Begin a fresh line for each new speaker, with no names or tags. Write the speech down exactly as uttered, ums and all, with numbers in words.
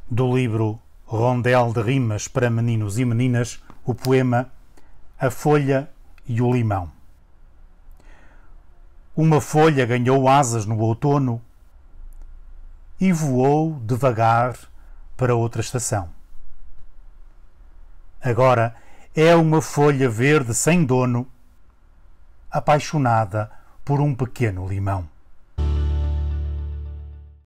Do livro Rondel de Rimas para Meninos e Meninas, o poema A Folha e o Limão. Uma folha ganhou asas no outono e voou devagar para outra estação. Agora é uma folha verde sem dono, apaixonada por um pequeno limão.